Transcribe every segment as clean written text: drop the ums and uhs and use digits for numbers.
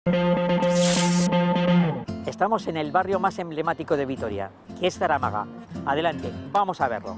Estamos en el barrio más emblemático de Vitoria, que es Zarámaga. Adelante, vamos a verlo.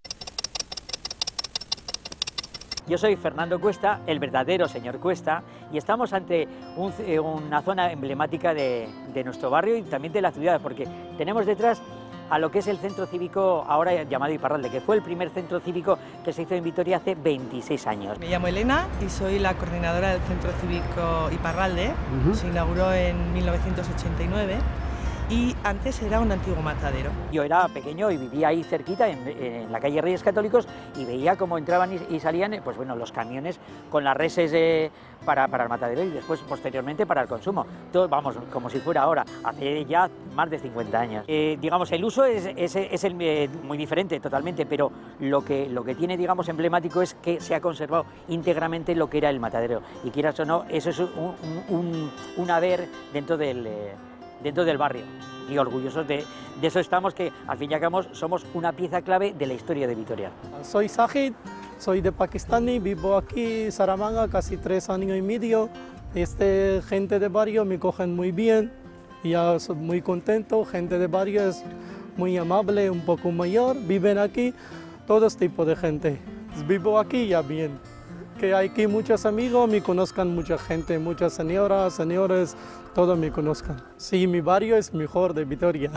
Yo soy Fernando Cuesta, el verdadero señor Cuesta, y estamos ante una zona emblemática de nuestro barrio y también de la ciudad, porque tenemos detrás a lo que es el centro cívico ahora llamado Iparralde, que fue el primer centro cívico que se hizo en Vitoria hace 26 años. Me llamo Elena y soy la coordinadora del centro cívico Iparralde. Se inauguró en 1989 y antes era un antiguo matadero. Yo era pequeño y vivía ahí cerquita, en la calle Reyes Católicos, y veía cómo entraban y salían pues bueno, los camiones con las reses para el matadero y después, posteriormente, para el consumo. Todo, vamos, como si fuera ahora, hace ya más de 50 años. Digamos, el uso es muy diferente totalmente, pero lo que tiene, digamos, emblemático es que se ha conservado íntegramente lo que era el matadero. Y quieras o no, eso es un haber dentro del barrio, y orgullosos de eso estamos, que al fin y al cabo somos una pieza clave de la historia de Vitoria. Soy Sajid, soy de Pakistán, vivo aquí en Zarámaga casi 3 años y medio. Gente de barrio me cogen muy bien, ya soy muy contento. Gente de barrio es muy amable, un poco mayor, viven aquí, todos tipos de gente. Vivo aquí ya bien. Que hay aquí muchos amigos, me conozcan mucha gente, muchas señoras, señores, todos me conozcan. Sí, mi barrio es mejor de Vitoria.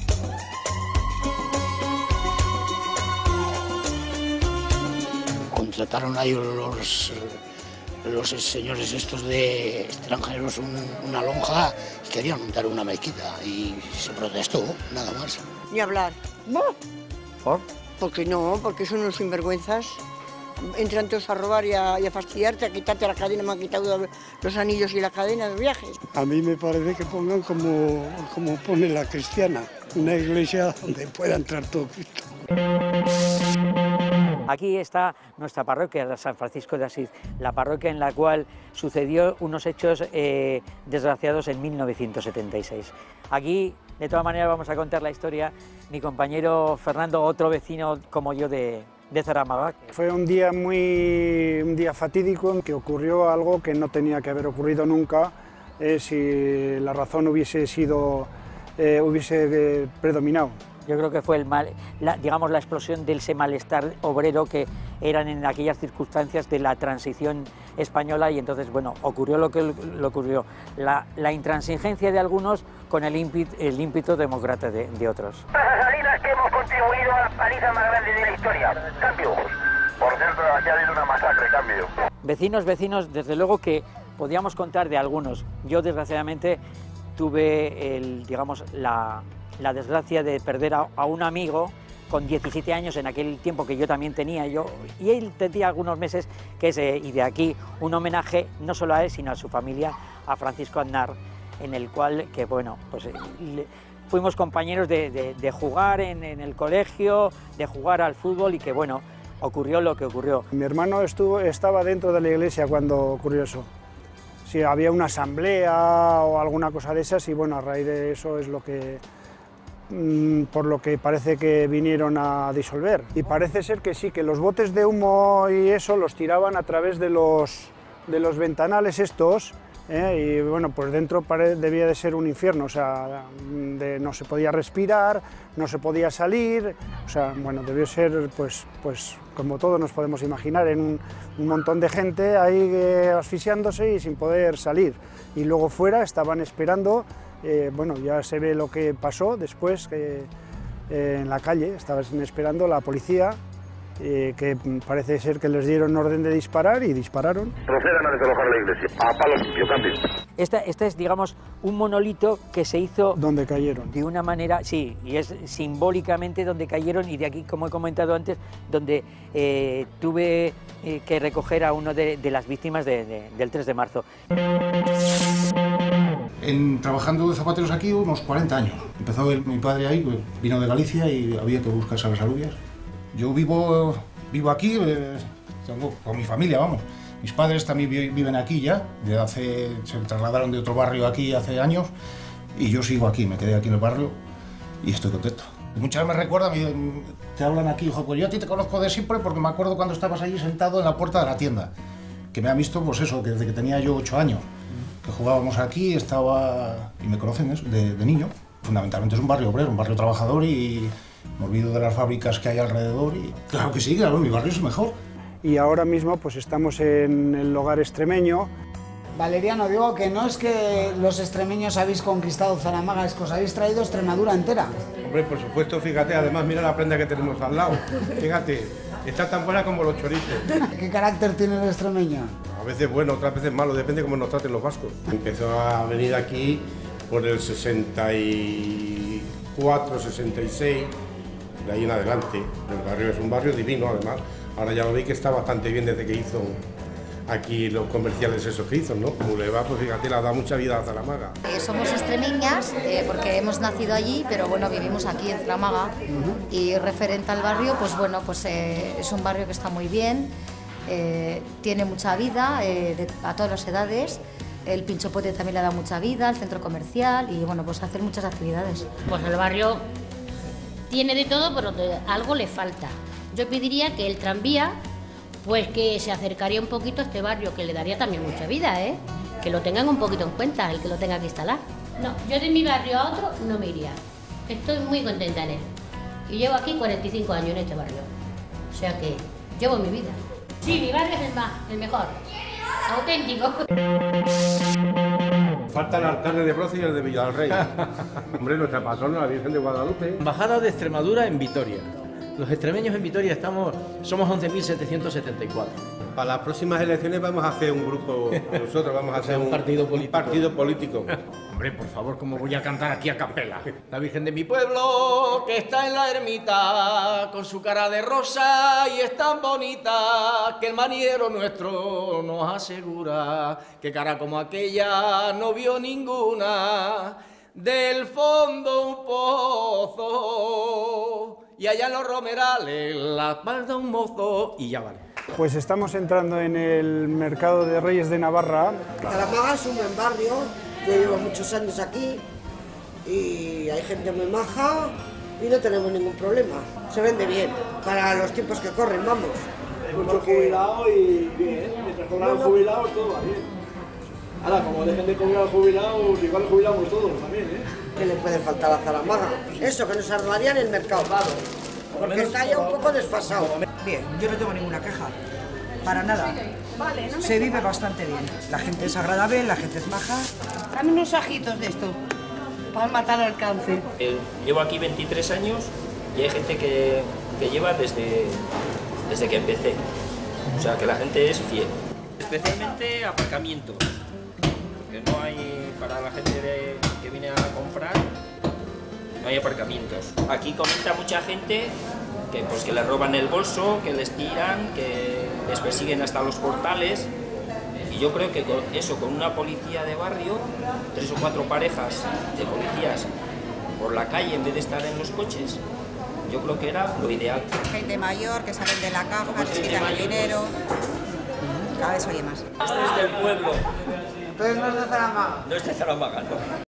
Contrataron ahí los señores estos de extranjeros una lonja y querían montar una mezquita y se protestó, nada más. Ni hablar. ¿No? ¿Por? Porque no, porque son unos sinvergüenzas. Entran todos a robar y a fastidiarte, a quitarte la cadena. Me han quitado los anillos y la cadena de viajes. A mí me parece que pongan como pone la cristiana, una iglesia donde pueda entrar todo Cristo. Aquí está nuestra parroquia, San Francisco de Asís, la parroquia en la cual sucedió unos hechos desgraciados en 1976. Aquí, de todas maneras, vamos a contar la historia. Mi compañero Fernando, otro vecino como yo de Zarámaga. Fue un día fatídico en que ocurrió algo que no tenía que haber ocurrido nunca si la razón hubiese predominado. Yo creo que fue digamos, la explosión de ese malestar obrero que eran en aquellas circunstancias de la transición española, y entonces, bueno, ocurrió lo que ocurrió. La intransigencia de algunos con el ímpetu demócrata de otros. Las salidas que hemos contribuido a la paliza más grande de la historia. Cambio. Por cierto, aquí ha habido una masacre, cambio. Vecinos, desde luego que podíamos contar de algunos. Yo, desgraciadamente, tuve la desgracia de perder a un amigo con 17 años en aquel tiempo que yo también tenía, y él tenía algunos meses, y de aquí un homenaje no solo a él, sino a su familia, a Francisco Aznar, en el cual, que bueno, pues fuimos compañeros de jugar en el colegio, de jugar al fútbol, y que bueno, ocurrió lo que ocurrió. Mi hermano estaba dentro de la iglesia cuando ocurrió eso. Si había una asamblea o alguna cosa de esas, y bueno, a raíz de eso es lo que por lo que parece que vinieron a disolver. Y parece ser que sí, que los botes de humo y eso los tiraban a través de los ventanales estos, y bueno, pues dentro debía de ser un infierno, o sea, no se podía respirar, no se podía salir, o sea, bueno, debió ser pues como todos nos podemos imaginar, en un montón de gente ahí asfixiándose y sin poder salir. Y luego fuera estaban esperando. Bueno, ya se ve lo que pasó después, en la calle estaban esperando la policía, que parece ser que les dieron orden de disparar y dispararon. Procedan a desalojar la iglesia. A palo limpio, cambio. Esta es, digamos, un monolito que se hizo... Donde cayeron. De una manera, sí, y es simbólicamente donde cayeron, y de aquí, como he comentado antes, donde tuve que recoger a uno de las víctimas del 3 de marzo. Trabajando de zapateros aquí unos 40 años. Empezó mi padre ahí, pues, vino de Galicia y había que buscarse las alubias. Yo vivo aquí con mi familia, vamos. Mis padres también viven aquí ya, se trasladaron de otro barrio aquí hace años, y yo sigo aquí, me quedé aquí en el barrio y estoy contento. Muchas veces me recuerdan, te hablan aquí, hijo, pues yo a ti te conozco de siempre porque me acuerdo cuando estabas allí sentado en la puerta de la tienda, que me ha visto, pues eso, desde que tenía yo 8 años. que jugábamos aquí, estaba, y me conocen eso, de niño. Fundamentalmente es un barrio obrero, un barrio trabajador y me olvido de las fábricas que hay alrededor y claro que sí, claro, mi barrio es mejor. Y ahora mismo pues estamos en el Hogar Extremeño. Valeriano, digo que no es que los extremeños habéis conquistado Zaramaga, es que os habéis traído Extremadura entera. Hombre, por supuesto, fíjate, además mira la prenda que tenemos al lado. Fíjate, está tan buena como los chorizos. ¿Qué carácter tiene el extremeño? A veces bueno, otras veces malo, depende cómo nos traten los vascos. Empezó a venir aquí por el 64, 66, de ahí en adelante. El barrio es un barrio divino, además. Ahora ya lo veis que está bastante bien desde que hizo aquí los comerciales esos que hizo, ¿no? Boulevard, pues fíjate, le ha dado mucha vida a Zaramaga. Somos extremeñas porque hemos nacido allí, pero bueno, vivimos aquí en Zaramaga. Y referente al barrio, pues bueno, pues es un barrio que está muy bien, tiene mucha vida a todas las edades. El Pinchopote también le da mucha vida, el centro comercial y bueno, pues hacer muchas actividades. Pues el barrio tiene de todo, pero algo le falta. Yo pediría que el tranvía, pues que se acercaría un poquito a este barrio, que le daría también mucha vida, que lo tengan un poquito en cuenta, el que lo tenga que instalar. No, yo de mi barrio a otro no me iría. Estoy muy contenta en él. Y llevo aquí 45 años en este barrio. O sea que llevo mi vida. Sí, mi barrio es el mejor. Auténtico. Falta el altar de Broza y el de Villa del Rey. Hombre, nuestra patrona, la Virgen de Guadalupe. Embajada de Extremadura en Vitoria. Los extremeños en Vitoria somos 11.774. Para las próximas elecciones vamos a hacer un grupo, nosotros vamos a hacer un partido político. Hombre, por favor, ¿cómo voy a cantar aquí a capela? La Virgen de mi pueblo, que está en la ermita, con su cara de rosa y es tan bonita, que el maniero nuestro nos asegura que cara como aquella no vio ninguna, del fondo un pozo, y allá en los romerales la espalda un mozo, y ya vale. Pues estamos entrando en el mercado de Reyes de Navarra. Zaramaga es un buen barrio, yo llevo muchos años aquí y hay gente muy maja y no tenemos ningún problema. Se vende bien, para los tiempos que corren, vamos. Hay mucho jubilado y bien, mientras cobran jubilados todo va bien. Ahora, como dejen de cobrar jubilados, igual jubilamos todos también, ¿Qué le puede faltar a Zaramaga? Eso, que nos arreglarían el mercado, porque está ya un poco desfasado. Bien, yo no tengo ninguna queja, para nada. Se vive bastante bien, la gente es agradable, la gente es maja. Dame unos ajitos de esto, para matar el cáncer. Llevo aquí 23 años y hay gente que lleva desde que empecé. O sea, que la gente es fiel. Especialmente aparcamientos, porque no hay, para la gente que viene a comprar, no hay aparcamientos. Aquí comenta mucha gente que, pues, que les roban el bolso, que les tiran, que les persiguen hasta los portales. Y yo creo que con una policía de barrio, 3 o 4 parejas de policías por la calle en vez de estar en los coches, yo creo que era lo ideal. Gente mayor que salen de la caja, les quitan el dinero, cada vez oye más. Este es del pueblo. Entonces no es de Zaramaga. No es de Zaramaga, no.